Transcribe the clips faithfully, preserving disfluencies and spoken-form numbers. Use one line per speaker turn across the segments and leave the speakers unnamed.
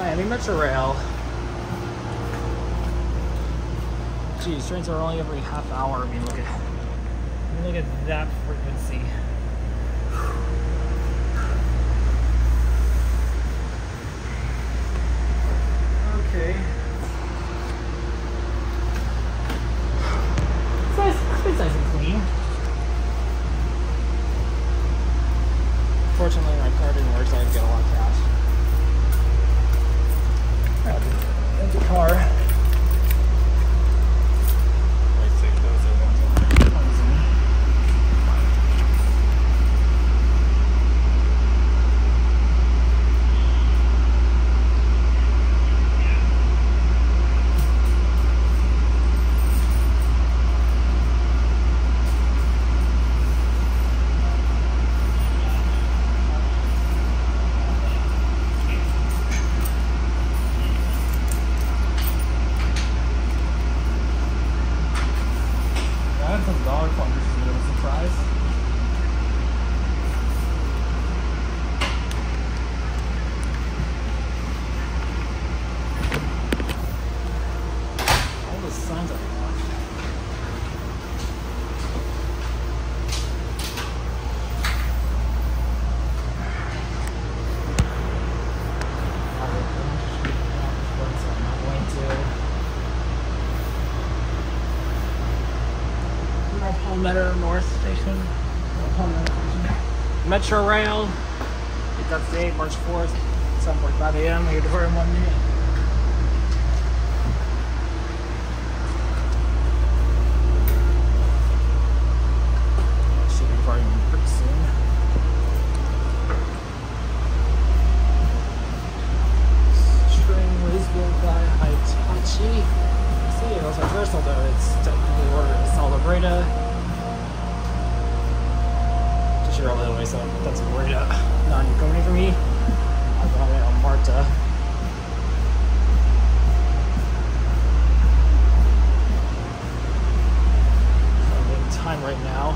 Miami Metrorail. Geez, trains are only every half hour. I mean, look at, I mean, look at that frequency. Okay. It's nice, it's nice and clean. Fortunately, my car didn't work, so I had to get a lot of cash. Empty car. Palmetto North Station. Metrorail. That's date, March fourth, seven forty-five a m Here to in one minute. Should be departing pretty soon. Train Louisville by Hitachi. See, it also first, although it's technically ordered as Salabreda. All the way, so that's worried out. Not any company for me. I got it on Marta. I'm in time right now.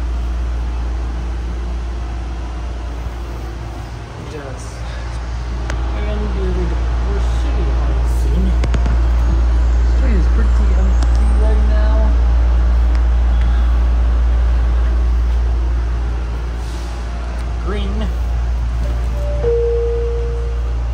Just and we're shitty hard soon. This train is pretty empty right now. Green.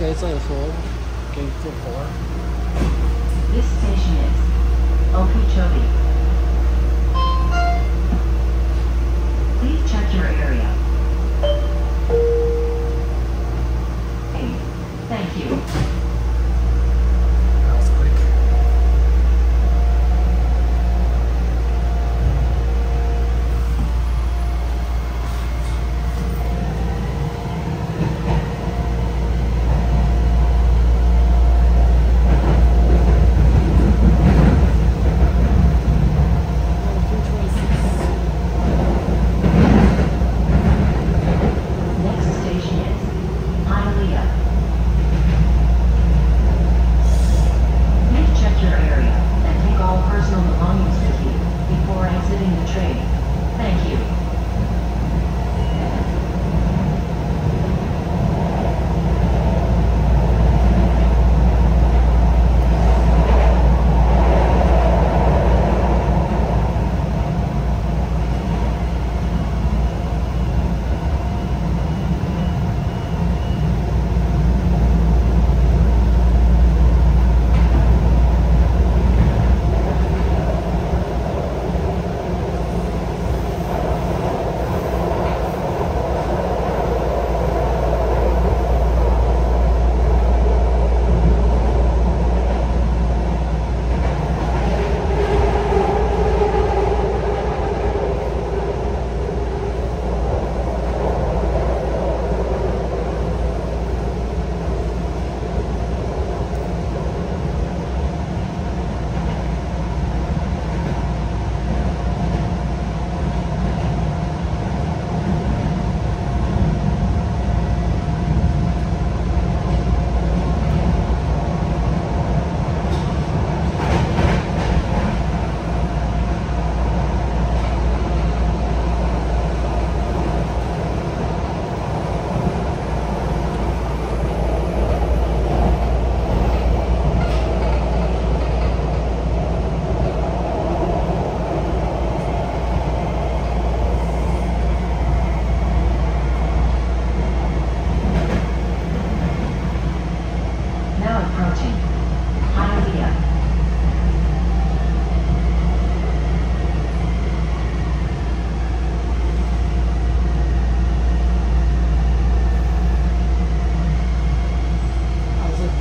Okay, so it's full. Gate to four.
This station is Okeechobee. Please check your area. Hey, thank you.
That was quick.
Next station is Hialeah. Please check your area and take all personal belongings with you before exiting the train. Thank you. Now approaching Hialeah.
How's it?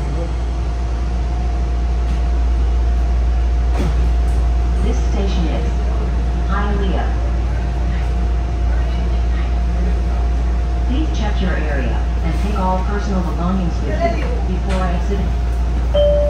This station is Hialeah. Please check your area and take all personal belongings with you before exiting.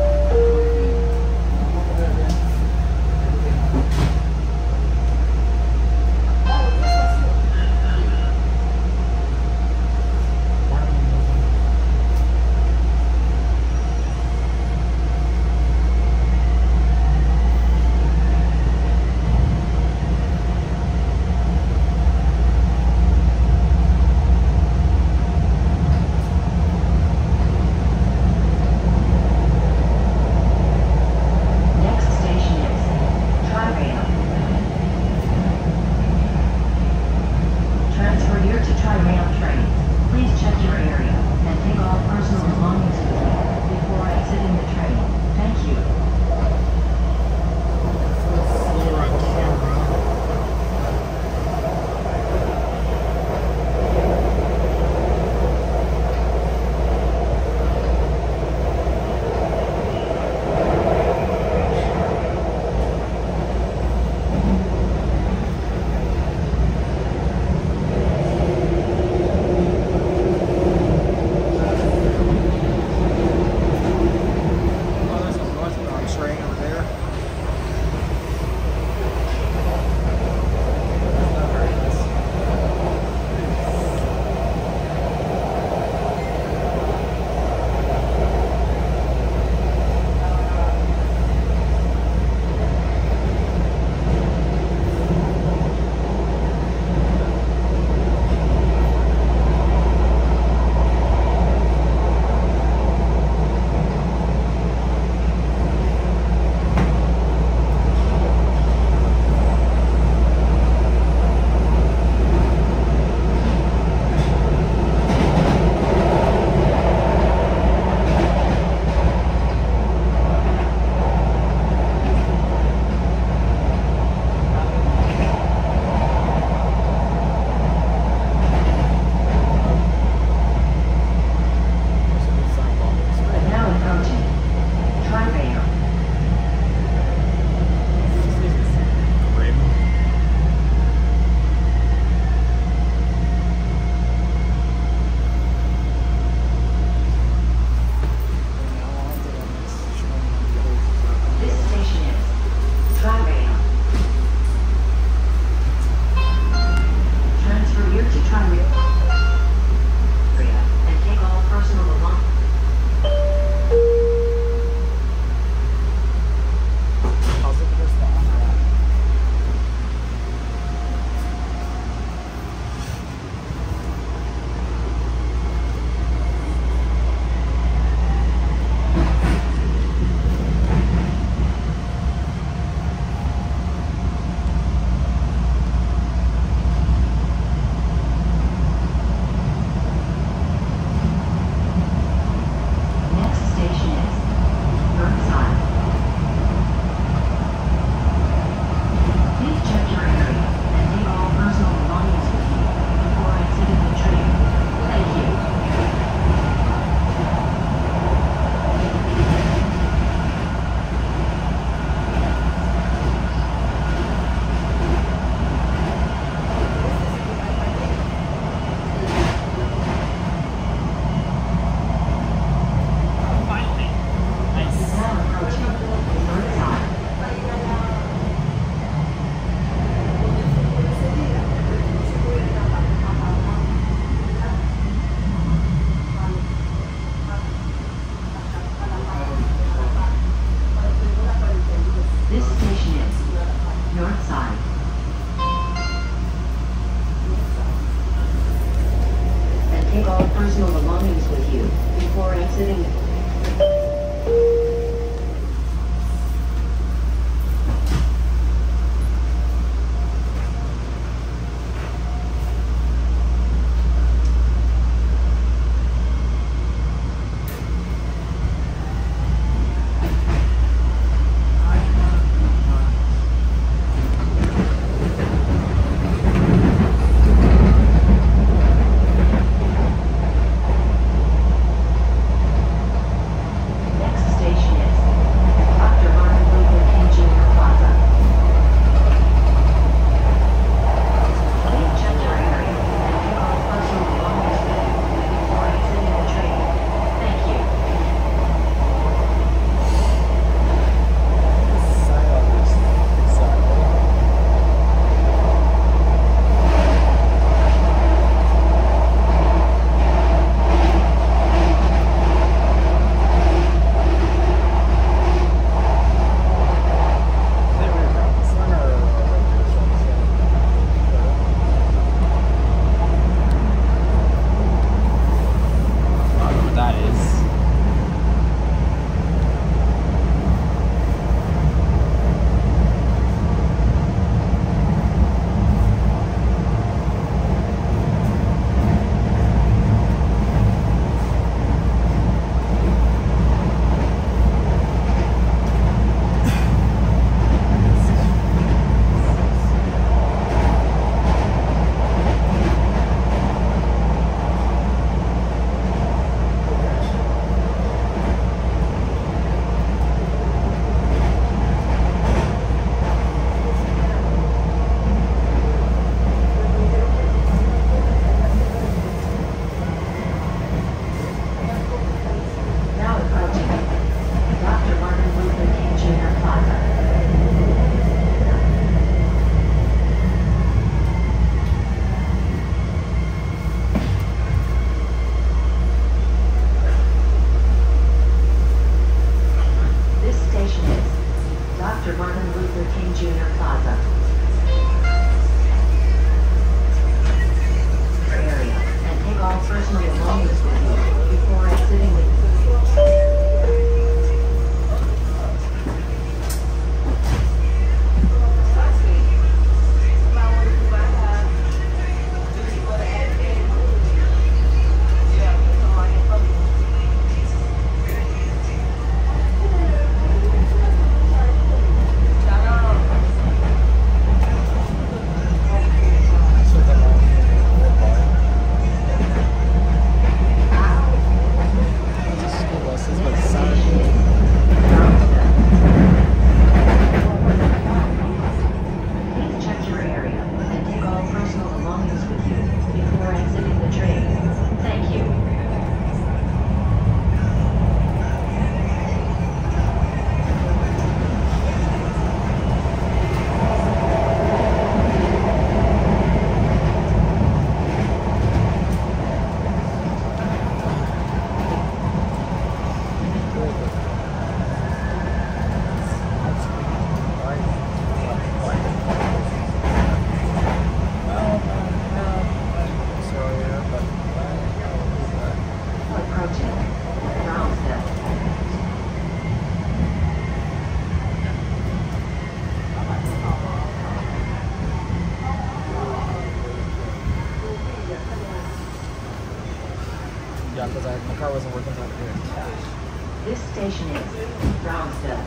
that because my car wasn't working so I could do it.
This station is Brownsville.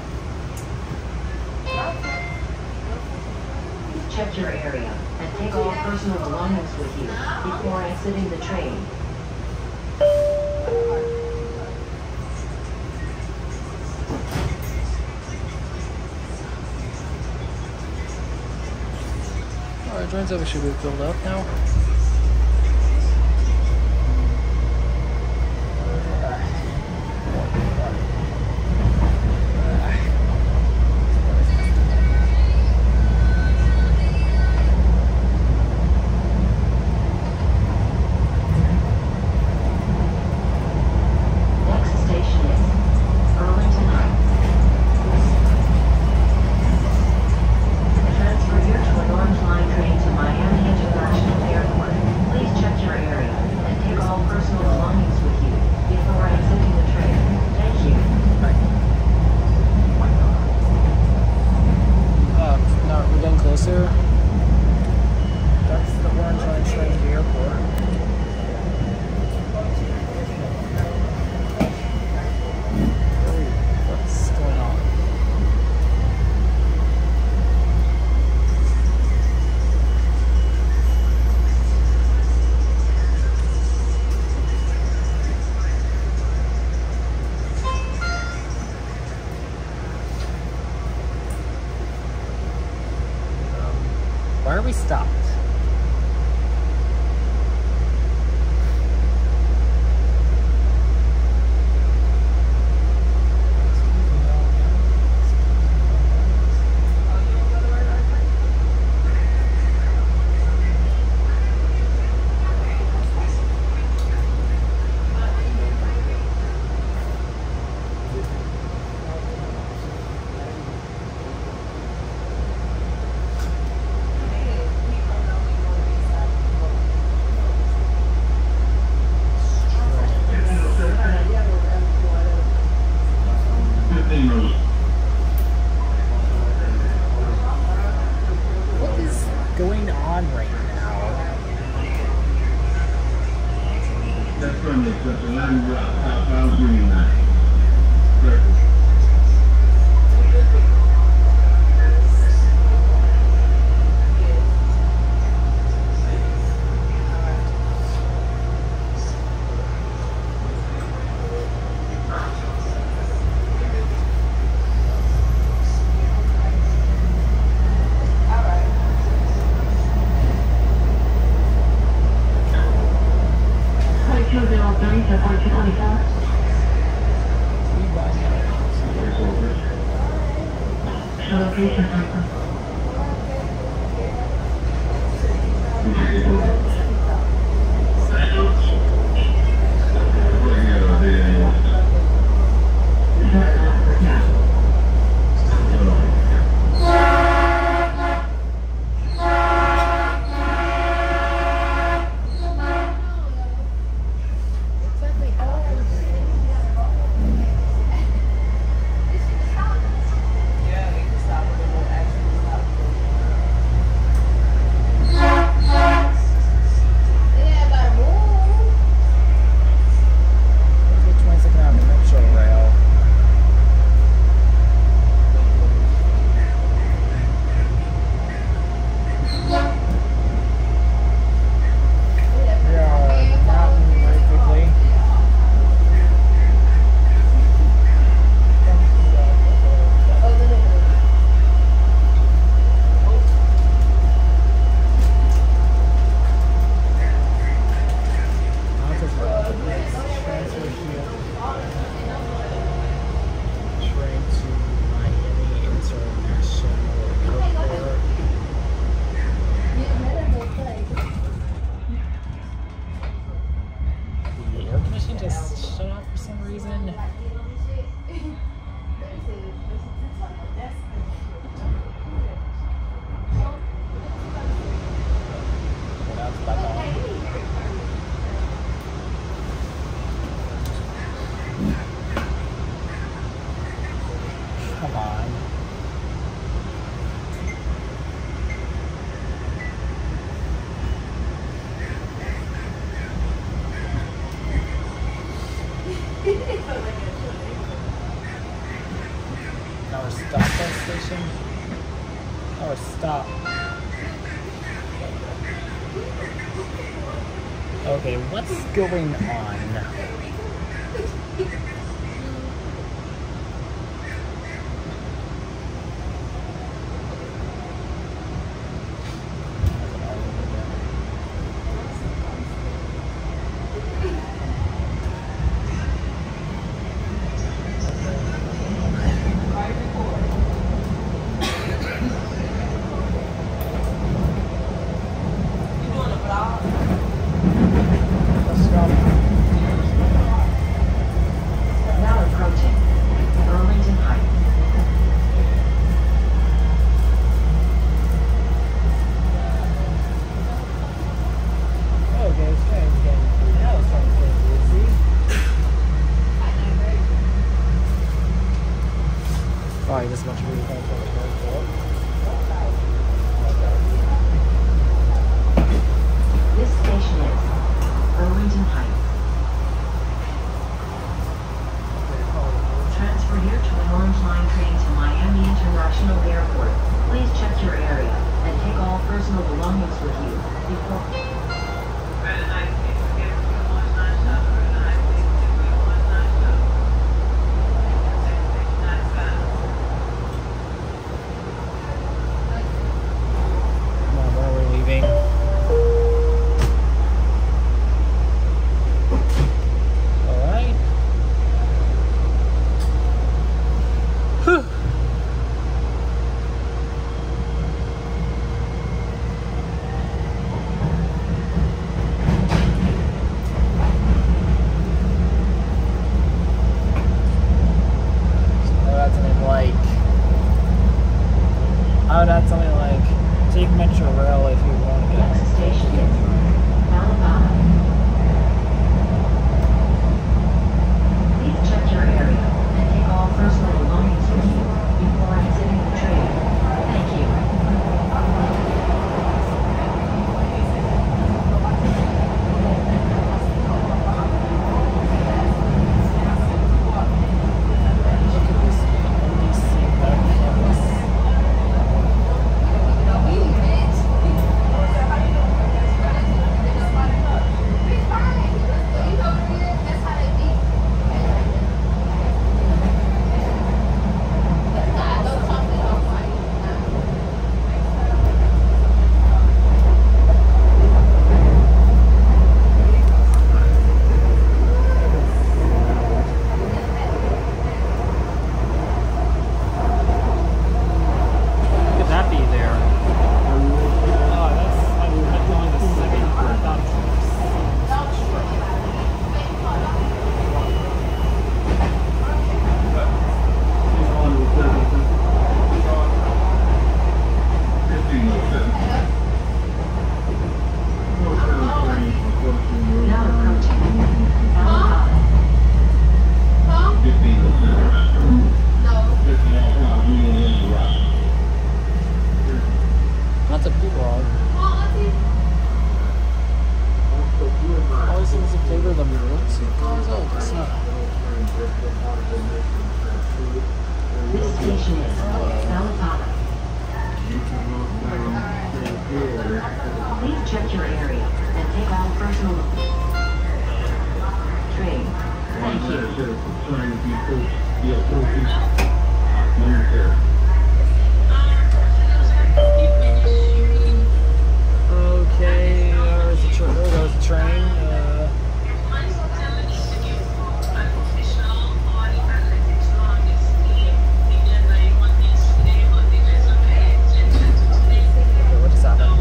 Please check your area and take all personal belongings with you before exiting the train.
Alright, joins over should be filled up now. Why are we stopped? What is going on right now?
That's from the Atlanta South Green Line.
stop. Okay, what's going on? This much really fun.
This station is Burlington Heights. Transfer here to an Orange Line train to Miami International Airport. Please check your area and take all personal belongings with you before.
Oh, that's something like take Metro Rail if you want to get.
Next station is Alabama. Please check your area and take all personal belongings with you before exiting the train. Thank you. This station is Alabama. Please check your area and take all personal train. Thank you.
Okay, there's a tra- there goes the train. Uh, what just happened?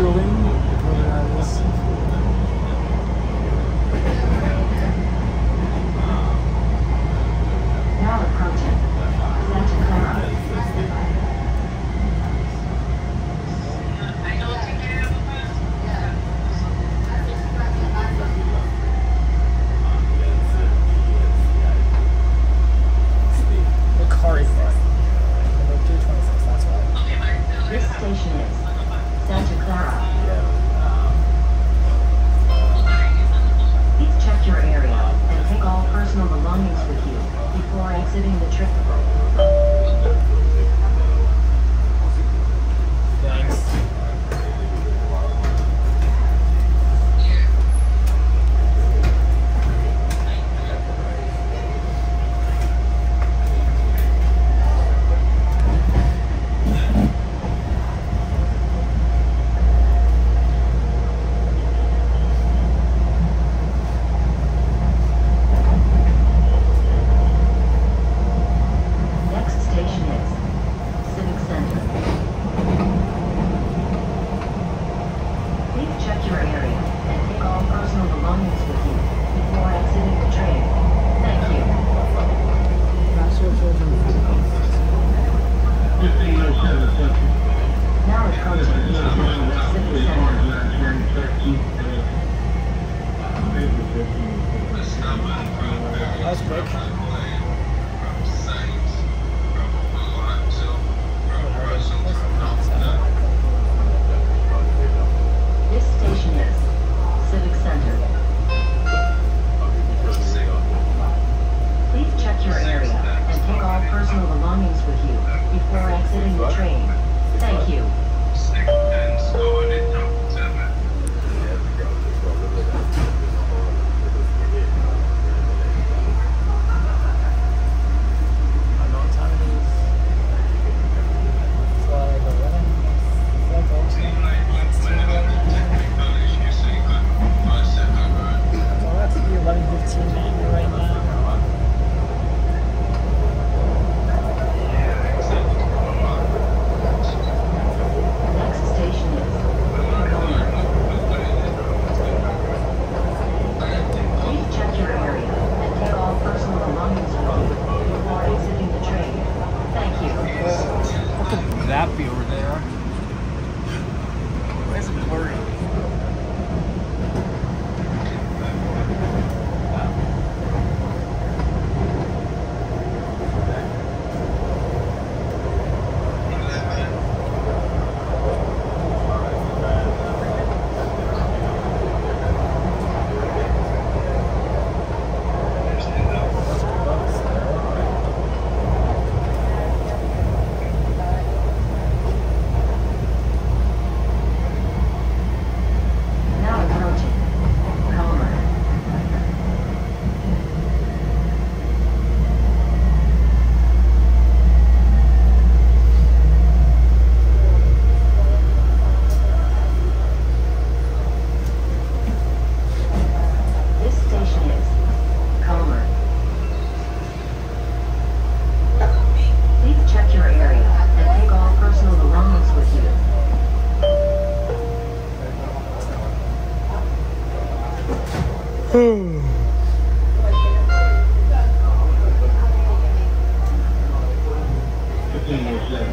building, whatever that is.
Now approaching Santa Clara.
What car is that? Number two twenty-six, that's right.
This station is Santa Clara. Please check your area and take all personal belongings with you before exiting the trip.
Thanks.
Next station is Civic Center. Please check your area and take all personal belongings with you before exiting the train. Thank you.
fifteen oh seven Central.
Now approaching
That's
Civic Center.
That's quick.
This station is Civic Center. Please check your area and take all personal belongings with you before exiting the train. Thank you.
I know what time it is. It's like eleven. It's like oh, well, that's the eleven fifteen right now.
Next station is Tacoma. Please check your area and take all personal belongings with you before exiting the train. Thank you.
What could that be over there? Why is it blurry?
Now approaching Comer. This station is Comer. Please check your area and take all personal belongings with you.
fifteen oh seven.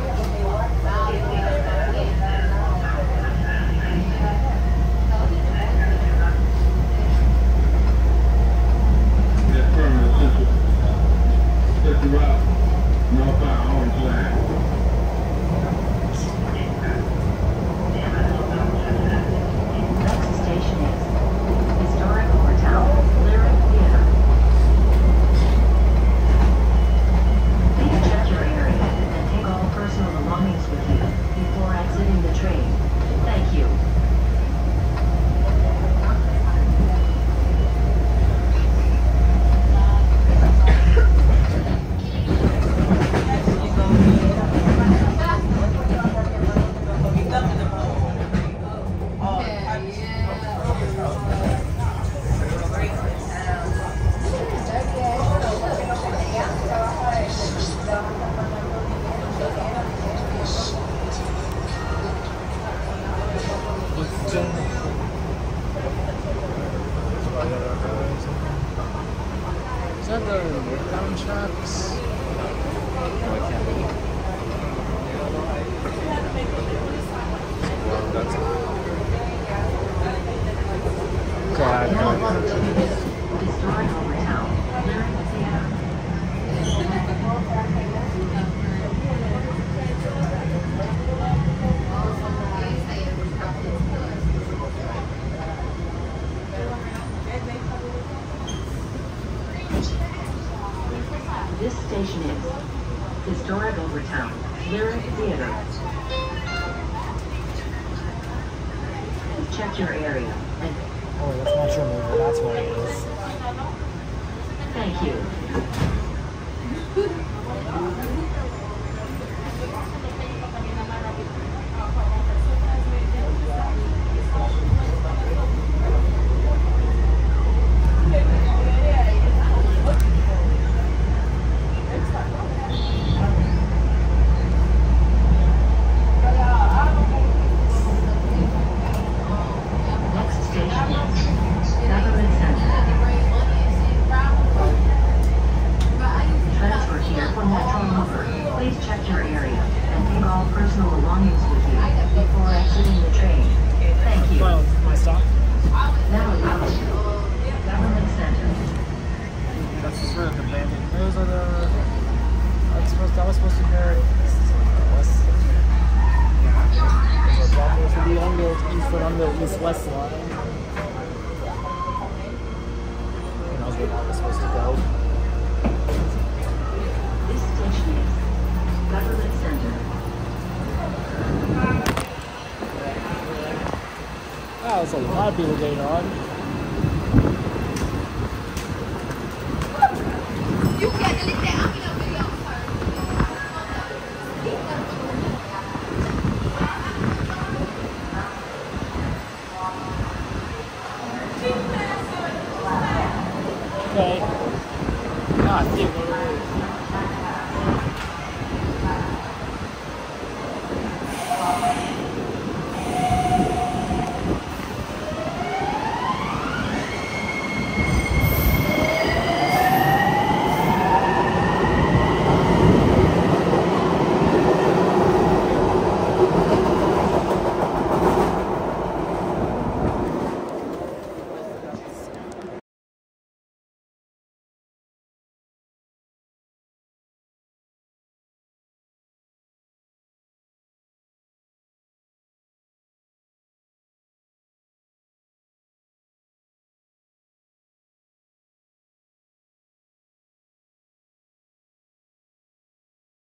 That's Terminal Central. Check you out. Northbound Orange Line.
Next station is Historic Overtown.
Is that the northbound tracks? No, it can't be. That's God, no.
Historic Overtown, Lyric Theater. This station is Historic Overtown, Lyric Theater. Check your area and
Oh, that's not your mover, that's what it is.
thank you. Next station is Government Center. Transfer here for Metro Mover. Please check your area and take all personal belongings with you before exiting the train. Thank you.
Well, my stop?
Now about Government Center.
That's just sort of the banding. Those are the. That's supposed to, I was supposed to hear it. West. Those are probably supposed to be on the east and on the east-west line. And I was where I was supposed to go.
This station is Government Center.
Wow, there's a lot of people getting on.